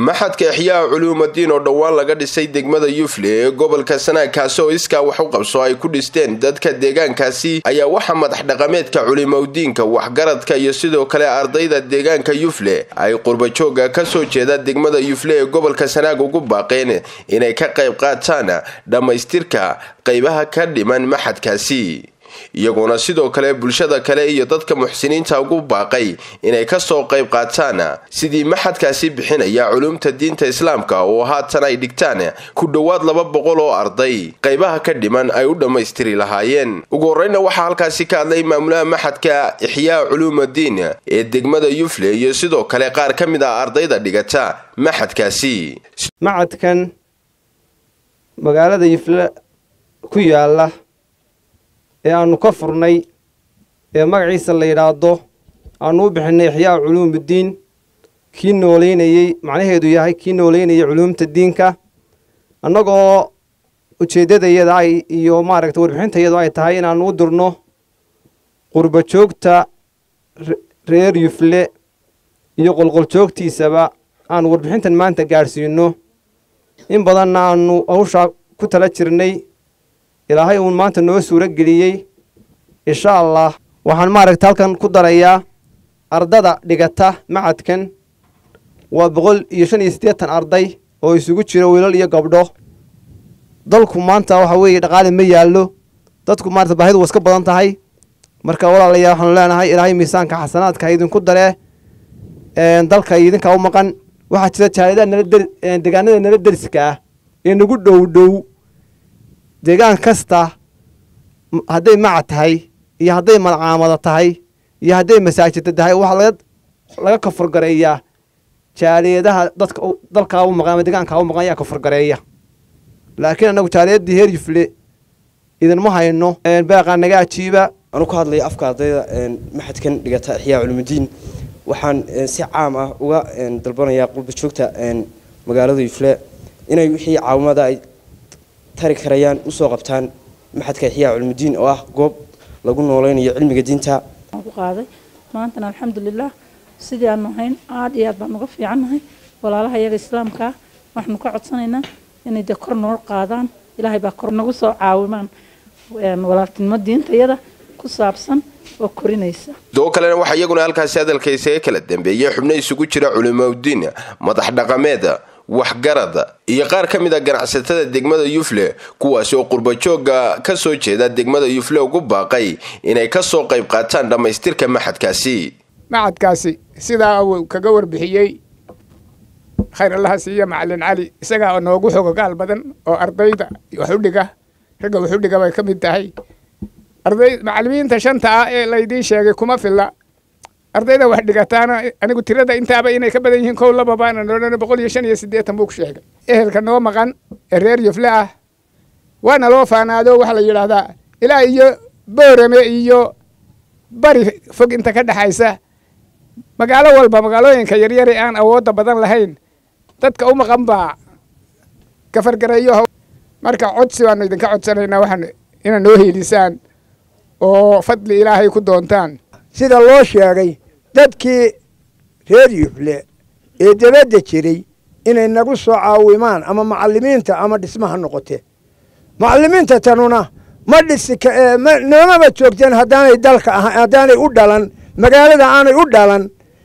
maxadka Ihyaa Culuumudiin oo dhawaan laga dhisay degmada Yufle ee gobolka Sanaag kaasoo iska wax u qabso ay ku dhisteen dadka deegaankaasi ayaa waxa madax dhaqameedka culimudiinka waxgaradka iyo sidoo kale ardayda deegaanka Yufle ay qurba jooga ka soo jeeda degmada Yufle ee gobolka Sanaag ugu baaqeen inay ka qayb qaataan dhamaystirka qaybaha ka dhiman maxadkaasi iyaguna sidoo kale bulshada kale iyo dadka muxsiniinta ugu baaqay inay ka soo qayb qaataan sidii maxadkaasi bixinaya culumta diinta islaamka oo haatan ay dhigtaan ku dhawaad 200 oo arday qaybaha ka dhiman ay u dhameystiri lahaayeen ugu horeyna waxa halkaasi ka hadlay maamulaha maxadka Ihyaa Culuumudiin ee degmada Yufle iyo sidoo kale qaar ka mid ah ardayda dhigata maxadkaasi maxadkan magaalada Yufle ku yaala ee aanu ka furnay ee magaciisa la yiraahdo aanu bixinay Ihyaa Culuumudiin kii nooleynayay macnaheedu yahay kii nooleynayay culumta diinka annagoo ujeedadayada ay iyo maaragtay warbixintayadu ay tahay in aanu u dirno qurba joogta reer Yufle iyo qolqol joogtiisaba aan warbixintan maanta gaarsiino in badan aanu hawsha ku tala jirnay ilaahay uu maanta noo suura geliyay insha Allah waxaan maaragtay halkan ku darayaa ardada dhigata macadkan waa 185 arday oo isugu jira wiilal iyo gabdho dalku maanta waxa weeye dhaqaale ma yaalo dadku maanta baahidu iska badan tahay marka walaalayaal waxaan leenahay ilaahay miisaanka xasanaadka idinku dare dalka idinka u maqan waxa jira deegaanada nala deriska ah ee nagu dhow deegaan kasta hadday macad tahay iyo hadday malcaamada tahay iyo hadday masaajid tahay waxa laga kafur gareeyaa jaaliyadaha dadka dalka u maqan deegaanka u maqan ayaa kafur gareeya laakiin anagu jaaliyadii heer Yufle idin ma hayno baaqa naga ajiiba anu ku hadlay afka ardayda maxadkan dhigata Ihyaa Culuumudiin waxaan si caam ah uga dalbanayaa qulba joogta magaalada Yufle inay wixii caawimada ay tari karayaan u soo qabtaan maxadka Ihyaa Culuumudiin oo ah goob lagu nooleynayo cilmiga diinta ku qaaday maanta alxamdulillah sidii aan nahayn aad iyo aad baan uga fiicanahay walaalaha iyaga islaamka waxaan ka codsanaynaa inay kor noo qaadaan ilaahay baa kor nagu soo caawimaan walaaltinimo diintayada ku saabsan oo korinaysa doo kalena waxa iyaguna halkaas hadalkaysa kala dambeeyay xubno isugu jira culimudiin madax dhaqameed waxgarad iyo qaar ka mid ah ganacsatada degmada Yufle kuwaas oo qurba jooga ka soo jeeda degmada Yufle ugu baaqay inay ka soo qayb qaataan dhamaystirka maxadkaasi sida uu kaga warbixiyay khayr Allah siiya macallin Ali isaga oo noogu xogogaal badan oo ardayda wax u dhiga raga wax u dhiga way ka mid tahay macallimiinta shanta ah ee la idin sheegay kuma filla ardayda wax dhigataana anigu tirada intaaba inay ka badan yihiin kow laba baan noolana 185 buu ku sheegay ehelka noo maqan reer Yufle ah waana loo faanaado waxa la yiraahdaa ilaa iyo Boorame iyo bari fog inta ka dhaxaysa magaalo walba magaalooyinka yaryar ee aan awood badan lahayn dadka u maqan baa ka fargareeyo marka codsi waan idinka codsanaynaa waxaan inaan noo heelisaan oo fadli ilaahay ku doontaan sida loo sheegay dadkii reer Yufle ee dabadda jiray inay nagu soo caawimaan ama macallimiinta ama dhismaha noqote macallimiinta tanuna ma dhisika noomaba joogteen haddaanay dalka haddaanay u dhalan magaalada aanay u dhalan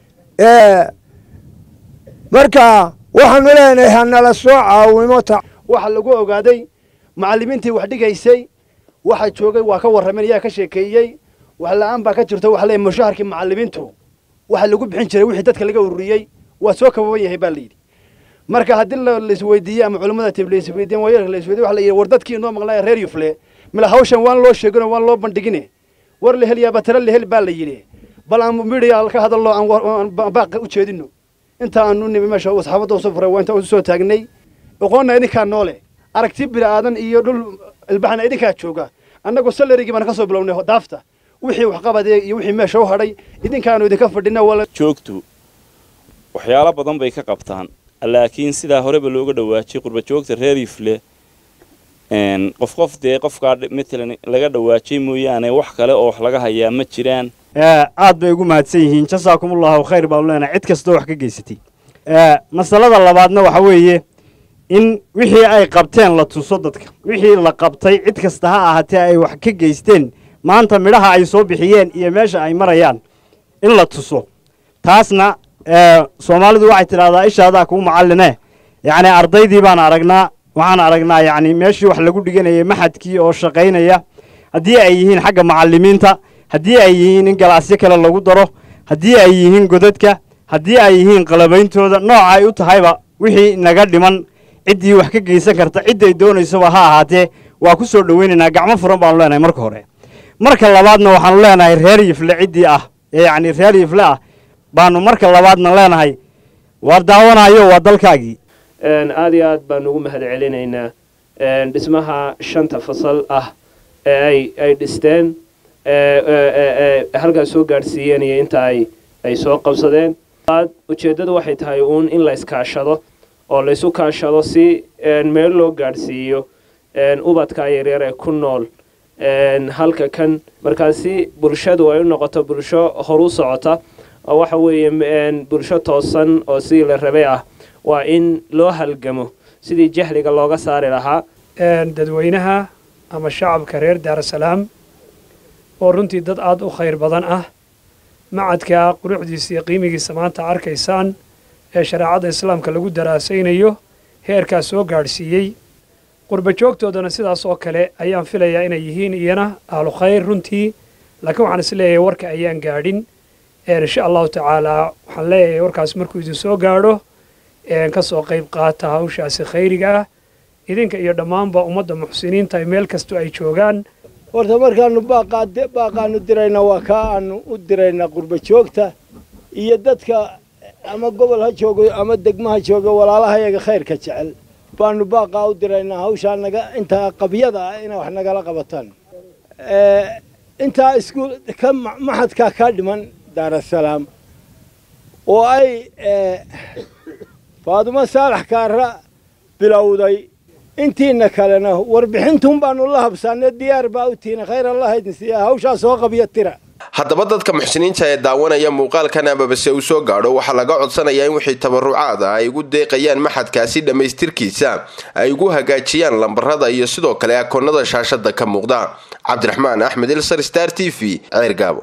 marka waxaanu leenahay hanala soo caawimo waxa lagu ogaaday macallimiintii wax dhigaysay waxa joogay waa ka warrameen yaa ka sheekeeyay wax la'aan baa ka jirto wax leeyahay mushaharkii macallimiintu waxa lagu bixin jiray wixii dadka laga ururiyay waa soo kababan yahay baa leeyahay marka hadii la isweydiiyay ama culimada tibliis weydiin way la isweydiiyay wax la yiri war dadkii noo maqlay reer Yufle mila hawshan waan loo sheegay waan loo bandhigine war la heliya batara la hel baa la yiri bal aan media ka hadallo aan baaq u jeedino inta aanu nimi meesha asxaabada soo furay waa inta u soo taagnay aqoonna idinka noole aragti bir aadan iyo dhul ilbaxna idinka jooga annagu salariga baan ka soo bilownay daafta wixii wax qabadee iyo wixii meesha u hadhay idinkaanu idinka fadhina wala joogtu waxyaalo badan bay ka qabtaan laakiin sida horeba looga dhawaajay qurba joogta reer Yufle qof qofka midna laga dhawaajay mooyaane wax kale oo wax laga hayaa ma jiraan aad bay ugu mahadsan yihiin jasaakumullahu khayr baa leena cid kasta wax ka geysatay masalada labaadna waxa weeye in wixii ay qabteen la tuso dadka wixii la qabtay cid kasta ha ahaatee ay wax ka geysteen maanta midhaha ay soo bixiyeen iyo meesha ay marayaan in la tuso taasna Soomaalidu waxay tiraahdaa ishaadaa ku macalline yacni ardaydii baan aragnaa waxaan aragnaa yacni meeshii wax lagu dhiganayay maxadkii oo shaqaynaya haddii ay yihiin xagga macallimiinta haddii ay yihiin in galaasyo kale lagu daro haddii ay yihiin godadka haddii ay yihiin qalabeyntooda nooca ay u tahayba wixii naga dhiman ciddii wax ka geysan karta cidday doonaysaba ha ahaatee waa ku soo dhaweynaynaa gacmo furan baanu leenahay marka hore marka labaadna waxaanu leenahay reer Yifle ciddii ah yacni reer Yifle ah baanu marka labaadna leenahay war daawanayo waa dalkaagii aad iyo aad baan ugu mahad celinaynaa dhismaha 5 fasal ah ay dhisteen halkaas soo gaarsiiyeen iyo inta ay soo qabsadeen ujeedadu waxay tahay in la iskaashado oo la isu kaashado si meel loo gaarsiiyo ubadka yaryar ee ku nool halka kan markaasi bulshadu ay u noqoto bulsho horu socota oo waxa weeye bulsho toosan oo si la rabay ah waa in loo halgamo sidii jahliga looga saari lahaa dadweynaha ama shacabka reer Dar es Salaam oo runtii dad aad u khayr badan ah macadka quruxdiisa iyo qiimigiisa maanta arkaysaan ee shariicada islaamka lagu daraasaynayo heerka soo gaarsiiyay qurba joogtoodana sidaas oo kale ayaan filayaa inay yihiin iyana ahlu khayr runtii laakiin waxaan is leeyahay warka ayaan gaadhin insha Allah taala waxaan leeyahay warkaas markuu idin soo gaadho ka soo qayb qaata hawshaasi khayriga ah idinka iyo dhammaanba ummadda muxsiniinta meel kasto ay joogaan horta markaanu baaqaanu dirayna waa ka aanu u dirayna qurba joogta iyo dadka ama gobol ha joogo ama degmaha joogo walaalaha iyaga khayrka jecel baanu baaqa u dirayna hawsha naga inta qabyada ina wax nagala qabataan inta isku ka maxadka ka dhiman Dar es Salaam oo ay Faaduma Saalax Kaara bilowday intiina kalena warbixintun baanu la habsaanay diyaar baa u tiina khayr Allah idin siiya hawsha soo qabiya tira haddaba dadka muxsiniinta ee daawanaya muuqaalkan ababase uu soo gaadho waxa laga codsanayaa in wixii tabarucaad ah ay ugu deeqayaan maxadkaasi dhamaystirkiisa ay ugu hagaajiyaan lambarada iyo sidoo kale akoonnada shaashada ka muuqda Cabdiraxmaan Axmed Ilsar Star TV Ceergaabo